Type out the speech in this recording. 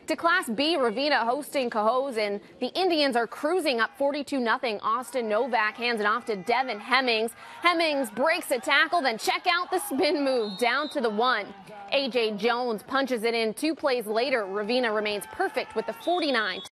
To Class B, Ravena hosting Cohoes, and the Indians are cruising up 42-0. Austin Novak hands it off to Devin Hemmings. Hemmings breaks a tackle, then check out the spin move down to the 1. A.J. Jones punches it in 2 plays later. Ravena remains perfect with the 49.